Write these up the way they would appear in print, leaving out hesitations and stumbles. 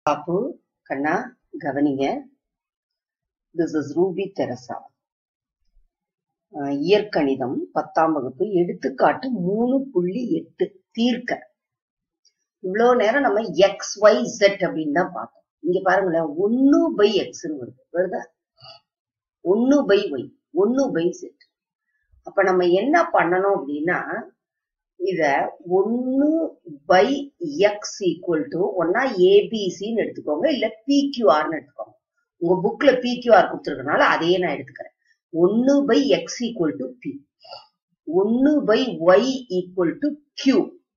பாப்பு கண்ணா கவனிங்க. This is Ruby Teresa. இயற்கணிதம் 10ஆம் வகுப்பு எடுத்துக்காட்டு 3.8 தீர்க்க. இவ்வளோ நேரம் நம்ம எக்ஸ் ஒய் செட் அப்படின்னு தான் பார்த்தோம். இங்க பாருங்களேன், 1/x வருதா, 1/y 1/z. அப்ப நம்ம என்ன பண்ணணும் அப்படின்னா, இத 1/x ஈக்குவல் டு ஒன்னா ஏபிசின்னு எடுத்துக்கோங்க, இல்ல பிக்யூஆர்னு எடுத்துக்கோங்க. உங்க புக்ல பிக்யூஆர் கொடுத்துருக்கனால அதையே நான் எடுத்துக்கிறேன். 1/x equal to P, 1/y equal to Q,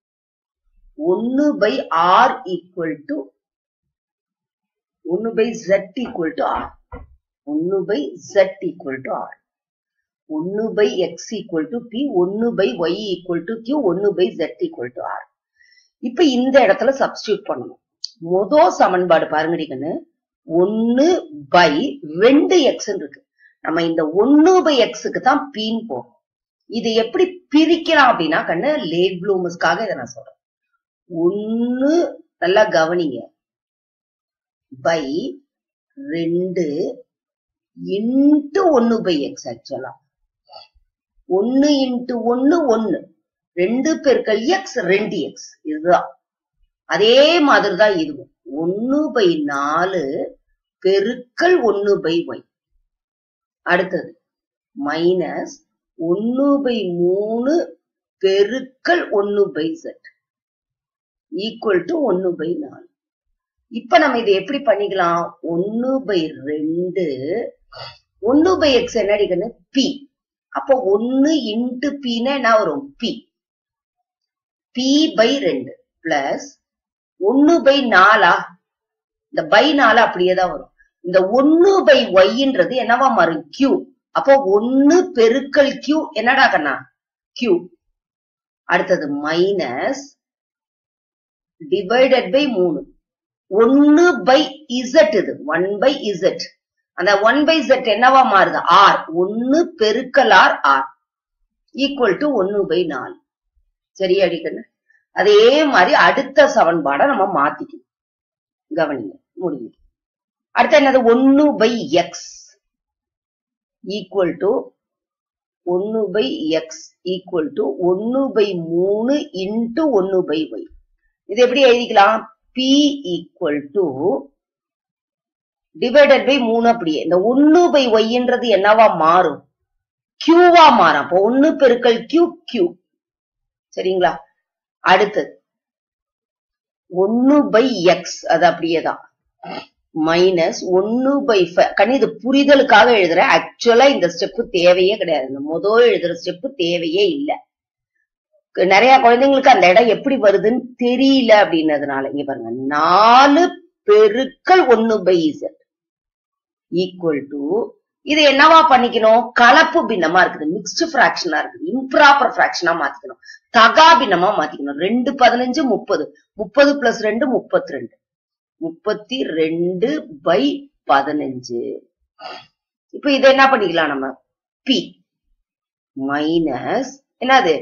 1/r equal to 1/z equal to R, 1/z equal to R, 1/x equal to P, 1/y equal to Q, 1/z equal to R. இப்ப இந்த இடத்துல substitute பண்ணணும். முதல் சமன்பாடு பாருங்க, 1/2x இருக்கு. நம்ம இந்த 1/xக்கு தான் பீன் போகும். இது எப்படி பிரிக்கலாம் அப்படின்னா கண்ணு, லேட் ப்ளூமர்ஸ்க்காக இதை நான் சொல்றேன். 1 நல்லா கவனிங்க, பை 2 இன்ட்டு 1/x. ஆக்சுவலா 1 இன்ட்டு 1 1, 2 பெருக்கல் x 2x. இதுதான் அதே மாதிரிதான் இதுவும். 1/4 பெருக்கல் 1/y. அடுத்தது மைனஸ் 1/3 பெருக்கல் 1/z ஈக்குவல் டு 1/4. இப்ப நம்ம இதை எப்படி பண்ணிக்கலாம்? 1/2 1/x என்னடிக்கன்னு பி. அப்போ 1 இன்ட்டு பின்னா என்ன வரும்? பி. p/2 plus 1/4. இந்த பை 4 அப்படியேதான் வரும். இந்த 1/y என்னவா மாறும்? q. அப்போ 1 பெருக்கல் q என்னடா கண்ணா? q. அடுத்தது மைனஸ் டிவைடட் பை 3, 1/z. இது 1/z. அந்த 1/z என்னவா மாறுது? r. 1 பெருக்கல் r, r ஈக்குவல் டு 1/4. சரியா அடிக்கண்ணு? அதே மாதிரி அடுத்த சமன்பாட நம்ம மாத்திக்கணும். கவனிங்க, முடியுது. அடுத்த என்னது? 1/x equal to 1/x equal to 1/3 into 1/y. இது எப்படி எழுதிக்கலாம்? p equal to divided by 3. அப்படியே இந்த 1/y என்னவா மாறும்? கியூவா மாறும். அப்போ 1 பெருக்கல் கியூ, கியூ. சரிங்களா? அடுத்தது 1/x, அது அப்படியேதான், மைனஸ் 1/5. கண்ணு இது புரிதலுக்காக எழுதுறேன். ஆக்சுவலா இந்த ஸ்டெப் தேவையே கிடையாது. இந்த முதல் எழுதுற ஸ்டெப் தேவையே இல்லை. நிறைய குழந்தைங்களுக்கு அந்த இடம் எப்படி வருதுன்னு தெரியல அப்படின்னதுனால இங்க பாருங்க, 4 பெருக்கல் 1/z ஈக்குவல் டு, இது என்னவா பண்ணிக்கணும்? கலப்பு பின்னமா இருக்குது, மிக்ஸ்டு பிராக்ஷனா இருக்குது, இம்ப்ராப்பர் பிராக்ஷனா மாத்திக்கணும், தகா பின்னமா மாத்திக்கணும். 2 15 30, 30 பிளஸ் 2 32, 32/15. இப்ப இதை என்ன பண்ணிக்கலாம் நம்ம? p மைனஸ் என்னது?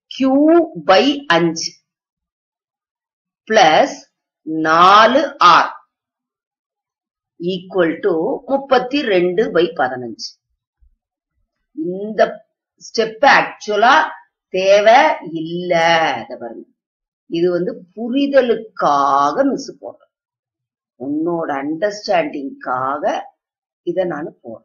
q/5 plus 4r equal to 32/15. இந்த ஸ்டெப் ஆக்சுவலா தேவை இல்ல. பாருங்க, இது புரிதலுக்காக மிஸ் போடுறேன், உன்னோட அண்டர்ஸ்டாண்டிங்காக இத நான் போடுறேன்.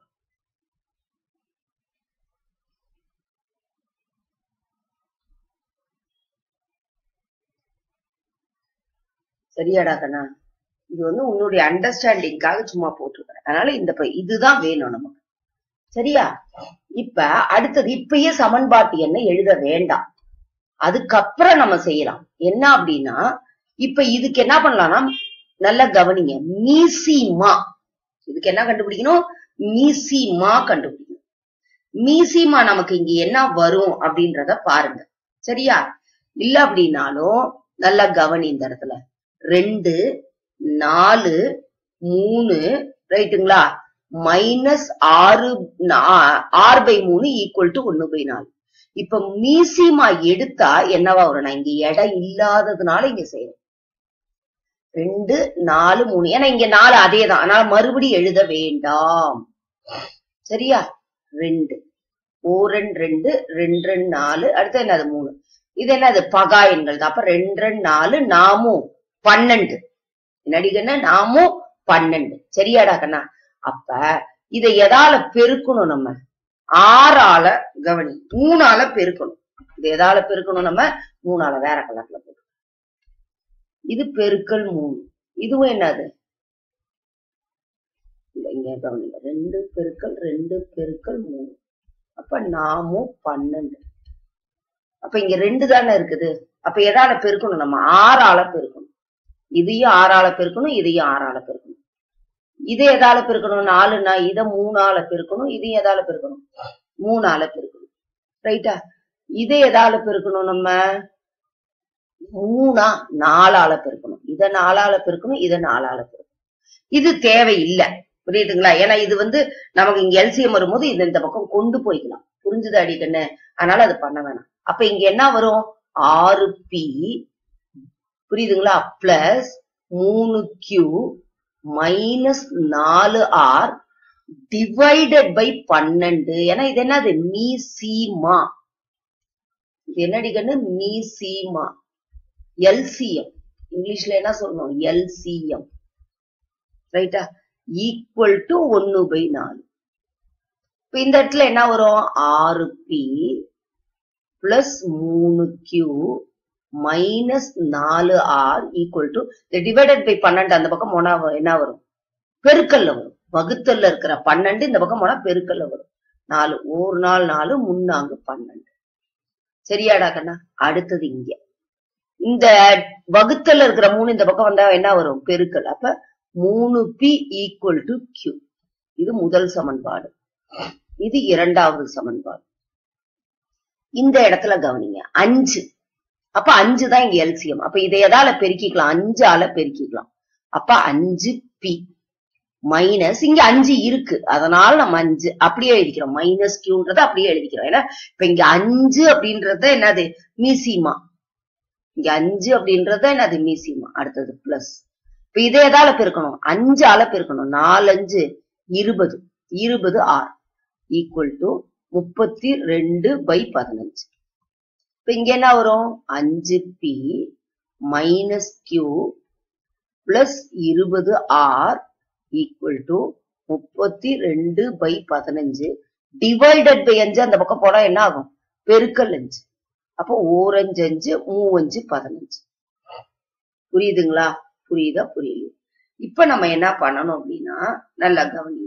சரியாடா கண்ணா? இது உன்னுடைய அண்டர்ஸ்டாண்டிங்காக சும்மா போட்டிருக்கிறேன். அதனால இதுதான் வேணும் நமக்கு. சரியா? இப்ப அடுத்தது, இப்பயே சமன்பாட்டு எண்ணை எழுத வேண்டாம், அதுக்கப்புறம் நம்ம செய்யலாம். என்ன அப்படின்னா, இப்ப இதுக்கு என்ன பண்ணலாம்னா, நல்லா கவனிங்க, மீசிமா. இதுக்கு என்ன கண்டுபிடிக்கணும்? மீசிமா கண்டுபிடிக்கணும். மீசிமா நமக்கு இங்க என்ன வரும் அப்படின்றத பாருங்க. சரியா? இல்ல அப்படின்னாலும் நல்லா கவனி. இந்த இடத்துல 2 4 3 ரைட்டுங்களா? Minus 6/3 equal to 1/4. இப்ப மீசிமா எடுத்தா என்னவா வரும்? நான் இங்க இடம் இல்லாததுனால இங்க செய்யறேன். 2 4 3 ஏன்னா இங்க 4 அதேதான், அதனால மறுபடி எழுத வேண்டாம். சரியா? 2 2 2 2 4 அடுத்து என்னது 3. இது என்னது பகா எண்கள் தான். அப்ப 2 4 நாமும் 12. என்னடி கண்ணா நாமும் 12. சரியாடா கண்ணா? அப்ப இதை எதால பெருக்கணும் நம்ம? 6ஆல கவனி 3ஆல பெருக்கணும். இது எதால பெருக்கணும் நம்ம? 3ஆல. வேற கலர்ல போட்டு இது பெருக்கல் 3. இதுவும் என்னது? இங்க கவனிங்க 2 பெருக்கல் 2 பெருக்கல் 3. அப்ப நாமும் 12. அப்ப இங்க 2 தானே இருக்குது. அப்ப எதால பெருக்கணும் நம்ம? 6ஆல பெருக்கணும். இதையும் 6ஆல பெருக்கணும், இதையும் 6ஆல பெருக்கணும். இதை எதால பெருக்கணும்? 4னா இதை 3ஆல பெருக்கணும், இதையும் எதால பெருக்கணும்? 3ஆல பெருக்கணும். ரைட்டா? இதை எதால பெருக்கணும் நம்ம? 3 4ஆல பெருக்கணும். இதை 4ஆல பெருக்கணும், இதை 4ஆல பெருக்கணும். இது தேவையில்லை. புரியுதுங்களா? ஏன்னா இது நமக்கு இங்க எல்சிஎம் வரும்போது இது இந்த பக்கம் கொண்டு போய்க்கலாம். புரிஞ்சுது அடிக்கண்ணு? அதனால அது பண்ண வேணாம். அப்ப இங்க என்ன வரும்? 6p புரியுதுங்களா? Plus 3q minus 4r divided by 12. ஏன்னா இது என்னது? மீசீமா. இது என்னடி கண்ணு? மீசீமா. எல்சிஎம் இங்கிலீஷ்ல என்ன சொல்லணும்? எல்சிஎம். ரைட்டா? Equal to 1/4. இப்ப இந்த இடத்துல என்ன வரும்? 6p plus 3q minus 4r equal to divided by 12. அந்த பக்கம் போனா என்ன வரும்? பெருக்கல்ல வரும். வகுத்தல்ல இருக்கிற 12 இந்த பக்கம் போனா பெருக்கல்ல வரும். 4 1 4 4 3 12. சரியாடா கண்ணா? அடுத்தது இங்க இந்த வகுத்தல்ல இருக்கிற 3 இந்த பக்கம் வந்தா என்ன வரும்? பெருக்கல். அப்ப 3p ஈக்குவல் டு q. இது முதல் சமன்பாடு. இது இரண்டாவது சமன்பாடு. இந்த இடத்துல கவனிங்க 5. அப்ப 5 தான் இங்க எல்சிஎம். அப்ப இதை எதால பெருக்கிக்கலாம்? 5ஆல பெருக்கிக்கலாம். அப்ப 5p மைனஸ் இங்க 5 இருக்கு, அதனால நம்ம 5 அப்படியே எழுதிக்கிறோம். மைனஸ் கியூன்றத அப்படியே எழுதிக்கிறோம். ஏன்னா இப்ப இங்க 5 அப்படின்றத என்னது? மீசிமா. இங்க 5 அப்படின்றத என்னது? மீசிமா. அடுத்தது பிளஸ். இப்ப இதை எதால பெருக்கணும்? 5ஆல பெருக்கணும். 4 5 20 20r ஈக்குவல் டு 32/15. இப்ப இங்க என்ன வரும்? 5p minus q plus 20r equal to 32/15 divided by 5. அந்த பக்கம் போனா என்ன ஆகும்? பெருக்கல் 5. அப்போ 4 5 5 3 5 15. புரியுதுங்களா? புரியுதா? புரியல? இப்ப நம்ம என்ன பண்ணணும் அப்படின்னா, நல்லா கவனிங்க.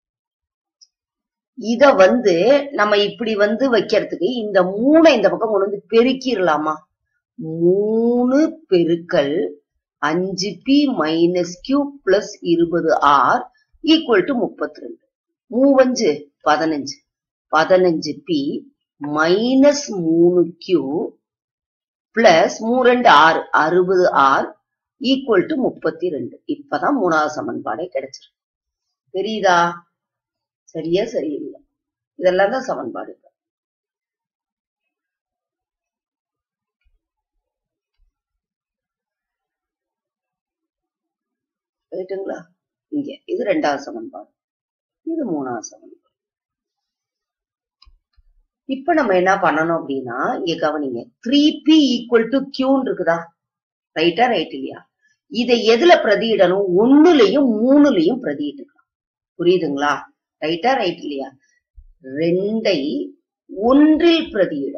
இத நம்ம இப்படி வைக்கிறதுக்கு இந்த 3 இந்த பக்கம் கொண்டு பெருக்கிடலாமா? 3 பெருக்கல் 5p minus q plus 20r equal to 32. 3 5 15. 15p minus 3q plus 3 2 6 60r equal to 32. இப்பதான் மூணாவது சமன்பாடே கிடைச்சிருக்கு. தெரியுதா? சரியா? சரியில்லை? இதெல்லாம் தான் சமன்பாடு. ரைட்டுங்களா? இங்க இது ரெண்டாவது சமன்பாடு, இது மூணாவது சமன்பாடு. இப்ப நம்ம என்ன பண்ணணும் அப்படின்னா, இங்க கவனிங்க 3p ஈக்குவல் டு q இருக்குதா? ரைட்டா? ரைட் இல்லையா? இதை எதுல பிரதியிடணும்? 1லயும் 3லயும் பிரதியிடலாம். புரியுதுங்களா? ரைட்டா? ரைட் இல்லையா? 2ஐ 1ல் பிரதியிட,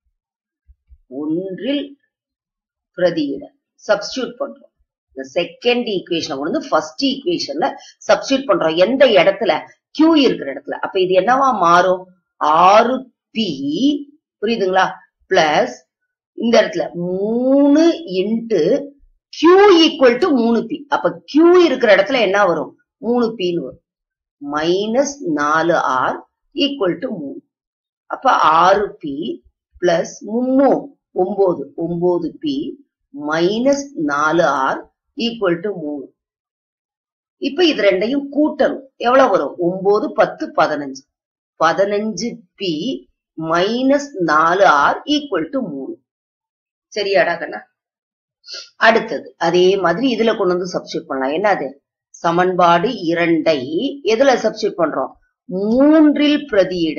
1ல் பிரதியிட சப்ஸ்டியூட் பண்றோம். இந்த செகண்ட் ஈக்குவேஷன் ஃபர்ஸ்ட் ஈக்குவேஷன்ல சப்ஸ்டியூட் பண்றோம். எந்த இடத்துல? q இருக்கிற இடத்துல. அப்ப இது என்னவா மாறும்? 6p புரியுதுங்களா? பிளஸ் இந்த இடத்துல 3 into q equal to 3p. அப்ப q இருக்கிற இடத்துல என்ன வரும்? 3pன்னு வரும். Minus 4r equal to 3. அப்ப 6p plus 3 9 9p minus 4r equal to 3. இப்ப இது ரெண்டையும் கூட்டணும். எவ்வளவு வரும்? 9 10 15. 15p minus 4r equal to 3. சரியாடா கண்ணா? அடுத்தது அதே மாதிரி இதுல கொண்டு வந்து சப்ஸ்டியூட் பண்ணலாம். என்னது? சமன்பாடு 2ஐ எதுல சப்ஸ்டியூட் பண்றோம்? 3ல் பிரதியிட.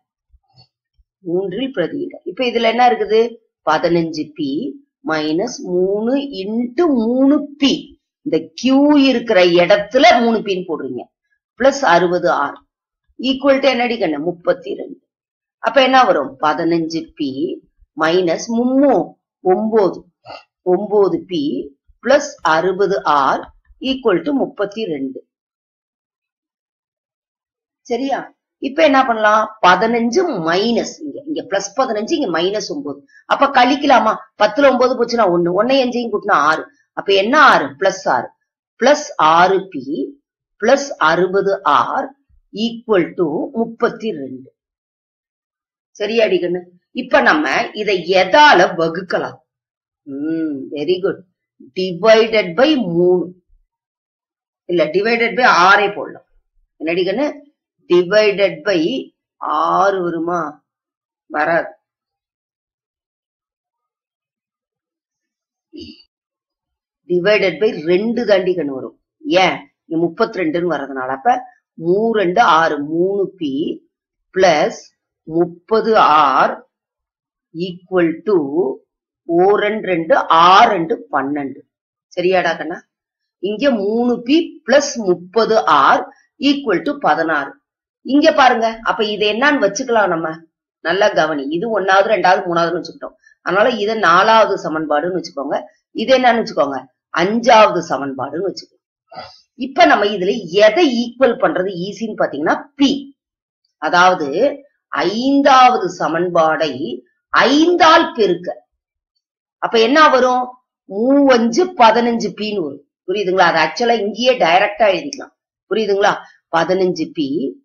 இப்ப இதுல என்ன இருக்குது? 15p minus 3 into 3p. இந்த Q இருக்கிற இடத்துல 3p போடுறீங்க. பிளஸ் 60R ஈக்குவல் டு என்னடி கண்ணு? 32. அப்ப என்ன வரும்? 15p minus 9p plus 60R equal to 32. சரியா? இப்ப என்ன பண்ணலாம்? 15 மைனஸ் இங்க பிளஸ் 15 இங்க மைனஸ் 9. அப்ப கழிக்கலாமா? 10ல 9 போச்சுன்னா 1 5 கூட்டினா 6. அப்ப என்ன 6? Plus 6 plus 6p plus 60R equal to 32. சரியாடி கண்ணு? இப்ப நம்ம இதை எதால வகுக்கலாம்? Very good. டிவைடட் பை 3 இல்ல டிவைடட் பை 6 போடலாம். என்னடி கண்ணு? டிவைடட் பை 6 வருமா? வராது. டிவைடட் பை 2 தாண்டி கண்ணு வரும். ஏன்? 32 வரதுனால. அப்ப 3 2 6 3p plus 30R equal to 4 2 6 2 12. சரியாடா கண்ணா? இங்க 3p plus 30R equal to 16. இங்க பாருங்க. அப்ப இது என்னன்னு வச்சுக்கலாம் நம்ம. நல்லா கவனி. இது 1வது 2வது 3வது வச்சுக்கிட்டோம். அதனால இத 4வது சமன்பாடுன்னு வச்சுக்கோங்க. இது என்னன்னு வச்சுக்கோங்க? 5வது சமன்பாடுன்னு வச்சுக்கோங்க. இப்ப நம்ம இதுல எதை ஈக்குவல் பண்றது ஈஸின்னு பாத்தீங்கன்னா p. அதாவது 5வது சமன்பாடை 5ஆல் பெருக்க. அப்ப என்ன வரும்? 3 5 15pன்னு வரும். புரியுதுங்களா? அது ஆக்சுவலா இங்கேயே டைரக்டா எழுதிக்கலாம். புரியுதுங்களா? 15p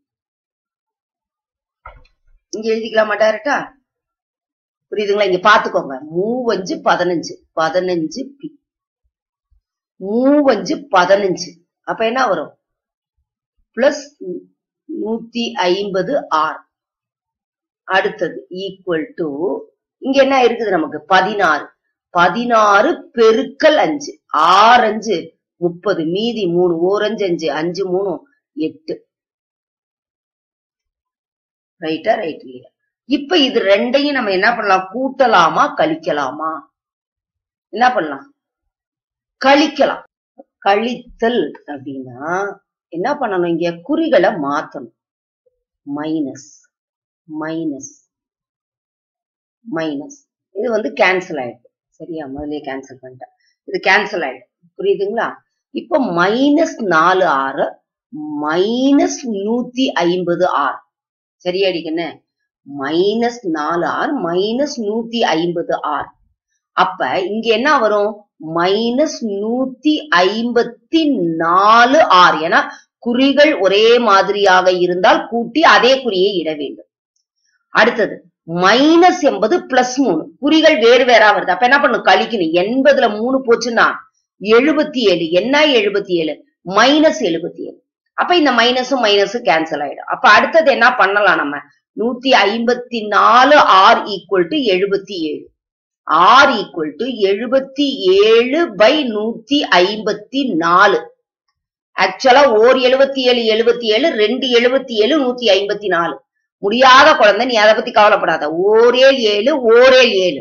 இங்க எழுதிக்கலாமா டைரக்டா? புரியுதுங்களா? இங்க பாத்துக்கோங்க. 3 5 15p 3 5 அப்ப என்ன வரும்? Plus 150R. அடுத்தது ஈக்குவல் டு இங்க என்ன இருக்குது நமக்கு? 16 பெருக்கல் 5. 6 5 30 மீதி 3 1 5 5 3 8. ரைட்டா? ரைட் இல்லையா? இப்ப இது ரெண்டையும் நம்ம என்ன பண்ணலாம்? கூட்டலாமா கழிக்கலாமா? என்ன பண்ணலாம்? கழிக்கலாம். கழித்தல் அப்படின்னா என்ன பண்ணணும்? இங்க குறிகளை மாத்தணும். மைனஸ் மைனஸ் மைனஸ் இது வந்து கேன்சல் ஆயிடுது. சரியா? முதல்ல கேன்சல் பண்ணிட்டேன். இது கேன்சல் ஆயிடுது. புரியுதுங்களா? இப்ப மைனஸ் 4R மைனஸ் 150R. சரியாடிக்கண்ணு? Minus 4R minus 150R. அப்ப இங்க என்ன வரும்? Minus 154R. ஏன்னா குறிகள் ஒரே மாதிரியாக இருந்தால் கூட்டி அதே குறியை இட வேண்டும். அடுத்தது மைனஸ் என்பது பிளஸ் 3. குறிகள் வேறு வேறா வருது. அப்ப என்ன பண்ணும்? கழிக்கணும். 80ல 3 போச்சுன்னா 77. என்ன 77? மைனஸ் 77. அப்ப இந்த மைனஸும் மைனஸும் கேன்சல் ஆயிடும். அப்ப அடுத்தது என்ன பண்ணலாம் நம்ம? 154R equal to 77. R equal to 77 by 154. ஆக்சுவலா ஓர் 77 77 2 77 154. முடியாத குழந்தை, நீ அதை பத்தி கவலைப்படாத. ஓரேல் 7 ஓரேல் 7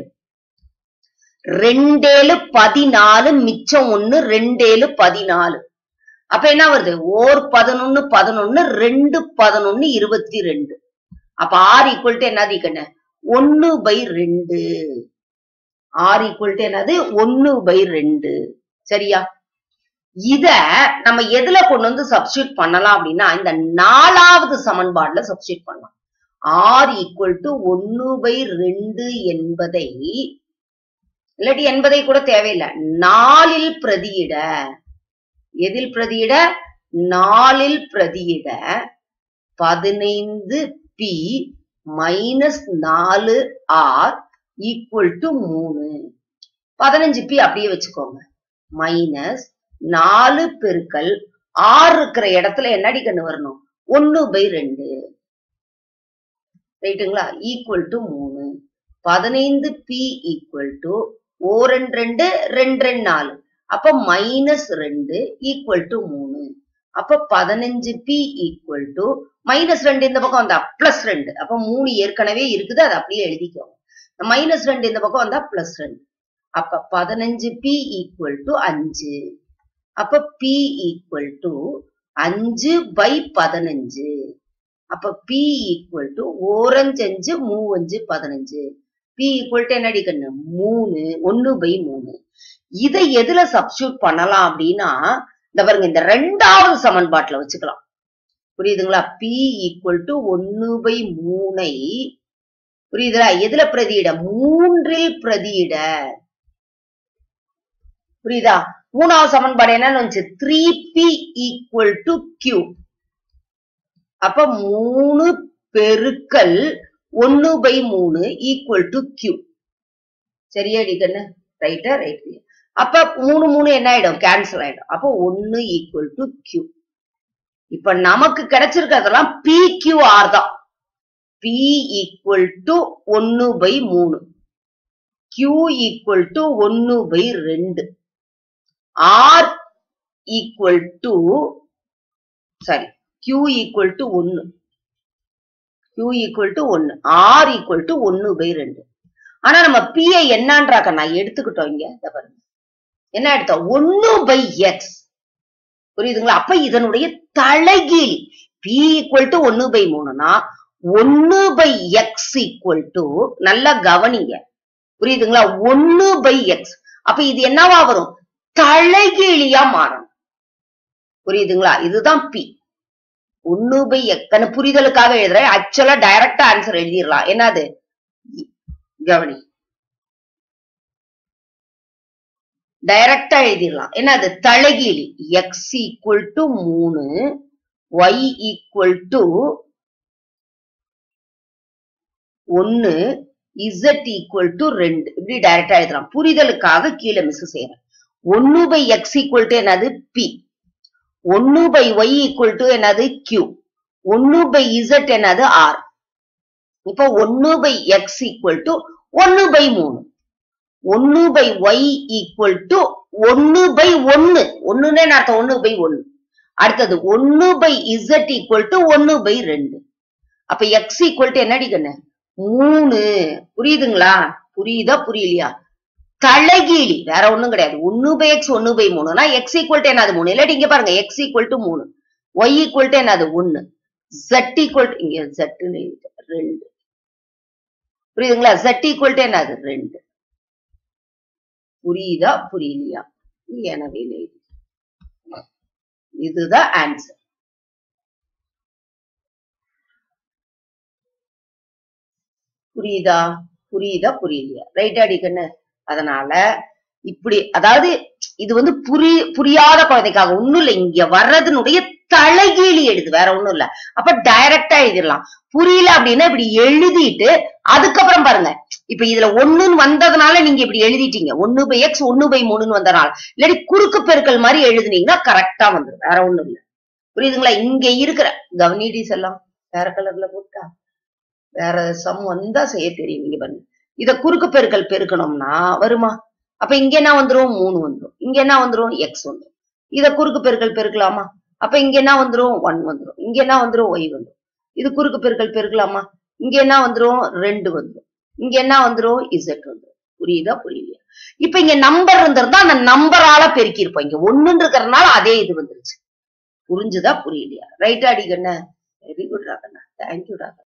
2 14 மிச்சம் 1 2 14. அப்ப என்ன வருது? ஓர் 11 11 2 11 22. அப்ப R ஈக்குவல் டு என்னது கண்ணு? 1/2. R ஈக்குவல் டு என்னது? 1/2. சரியா? இத நம்ம எதுல கொண்டு வந்து சப்ஸ்டியூட் பண்ணலாம் அப்படின்னா இந்த 4வது சமன்பாடுல சப்ஸ்டியூட் பண்ணலாம். R ஈக்குவல் டு 1/2 என்பதை இல்லாட்டி என்பதை கூட தேவையில்லை, 4ல் பிரதியிட. எதில் பிரதியிட? 4ல் பிரதியிட 15p minus 4R equal to 3. 15p அப்படியே வச்சுக்கோங்க. மைனஸ் 4 பெருக்கல் R இருக்கிற இடத்துல என்னடி கண்ணு வரணும்? 1/2. ரைட்டுங்களா? Equal to 3. 15p equal to 2 2 2 4 அப்ப -2 ஈக்குவல் டு 3 அப்ப 15p ஈக்குவல் டு -2 இந்த பக்கம் வந்தா +2 அப்ப 3 ஏற்கனவே இருக்குது அதை அப்படியே எழுதிக்கோங்க. -2 இந்த பக்கம் வந்தா +2 அப்ப 15p ஈக்குவல் டு 5 அப்ப p ஈக்குவல் டு 5/15 அப்ப p equal to 4 5 5 3 5 15 p equal to என்னடி கண்ணு 3 1/3 இதை எதுல சப்ஸ்டிட்யூட் பண்ணலாம் அப்படின்னா இந்த பாருங்க இந்த ரெண்டாவது சமன்பாட்டுல வச்சுக்கலாம். புரியுதுங்களா? p ஈக்குவல் டு 1/3 புரியுதுங்களா? எதுல பிரதியிட 3ல் பிரதியிட. புரியுதா? மூணாவது சமன்பாடு என்னன்னு வந்துச்சு 3p ஈக்குவல் டு q அப்ப 3 பெருக்கல் 1/3 ஈக்குவல் டு q. சரியா கண்ணு? ரைட்டா? ரைட். அப்ப 3 3 என்ன ஆயிடும்? கேன்சல் ஆயிடும். அப்ப 1 ஈக்குவல் டு q. இப்ப நமக்கு கிடைச்சிருக்கிறதெல்லாம் PQR தான். p equal to 1/3 q equal to 1/2 r equal to q equal to 1 q equal to 1 r equal to 1/2. ஆனா நம்ம p ஐ என்னன்றாக்க நான் எடுத்துக்கிட்டோம். இங்க பாருங்க என்ன எடுத்தோம் 1/x. புரியுதுங்களா? அப்ப இதனுடைய தலைகீழ் p ஈக்குவல் டு 1/3னா 1/x ஈக்குவல் டு நல்லா கவனிங்க. புரியுதுங்களா? 1/x அப்ப இது என்னவா வரும்? தலைகீழியா மாறும். புரியுதுங்களா? இதுதான் p 1/x. புரிதலுக்காக எழுதுறேன். ஆக்சுவலா டைரக்டா ஆன்சர் எழுதிடலாம். என்னது கவனி, டைரக்டா எழுதிடலாம். என்னது தலைகீழி x equal to 3 y equal to 1 z equal to 2 இப்படி டைரக்டா எழுதலாம். புரிதலுக்காக கீழே மிஸ் செய்யறேன். 1/x ஈக்குவல் டு என்னது p 1/y ஈக்குவல் டு என்னது q 1/z என்னது r. இப்போ 1/x equal to 1/3 1/y equal to 1/1 ஒண்ணுன்னு அர்த்தம் 1/1. அடுத்தது 1/z ஈக்குவல் டு 1/2 அப்ப x ஈக்குவல் டு என்னடி கண்ணு 3. புரியுதுங்களா? புரியுதா புரியலையா? தலைகீழி வேற ஒண்ணும் கிடையாது. 1/x 1/3னா x ஈக்குவல் டு என்னது 3. இல்லாட்டி இங்க பாருங்க x equal to 3 y equal to என்னது 1 z ஈக்குவல் டு இங்க z 2. புரியுதுங்களா? z ஈக்குவல் டு என்னது 2. புரியுதா புரியலையா? எனவே இதுதான் ஆன்சர். புரியுதா புரியுதா புரியலையா? ரைட் அடிக்கண்ணு. அதனால இப்படி அதாவது இது வந்து புரியாத குழந்தைக்காக ஒண்ணும் இல்ல. இங்க வர்றதுனுடைய தலைகீழி எழுது வேற ஒண்ணும் இல்ல. அப்ப டைரக்டா எழுதிடலாம். புரியல அப்படின்னா இப்படி எழுதிட்டு அதுக்கப்புறம் பாருங்க. இப்ப இதுல 1ன்னு வந்ததுனால நீங்க இப்படி எழுதிட்டீங்க. 1/x 1/3ன்னு வந்ததுனால. இல்லாட்டி குறுக்கு பெருக்கல் மாதிரி எழுதுனீங்கன்னா கரெக்டா வந்துடும். வேற ஒண்ணும் இல்ல. புரியுதுங்களா? இங்க இருக்கிற கவனிடிஸ் எல்லாம் வேற கலர்ல போட்டா வேற சம் வந்தா செய்ய தெரியும். இங்க பாருங்க. இத குறுக்கு பெருக்கல் பெருக்கணும்னா வருமா? அப்ப இங்க என்ன வந்துரும் 3 வந்துரும். இங்க என்ன வந்துரும் x வந்துரும். இத குறுக்கு பெருக்கல் பெருக்கலாமா? அப்ப இங்க என்ன வந்துரும் 1 வந்துரும். இங்க என்ன வந்துரும் y வந்துரும். இது குறுக்கு பெருக்கல் பெருக்கலாமா? இங்க என்ன வந்துரும் 2 வந்துரும். இங்க என்ன வந்துரும் z வந்துரும். புரியுதா புரியலையா? இப்ப இங்க நம்பர் இருந்திருந்தா அந்த நம்பரால பெருக்கி இருப்போம். இங்க 1 இருக்கிறதுனால அதே இது வந்துருச்சு. புரிஞ்சுதா புரியலையா? ரைட்டா அடிக்கண்ண? வெரி குட் ராகண்ணா. தேங்க்யூ ராகண்ணா.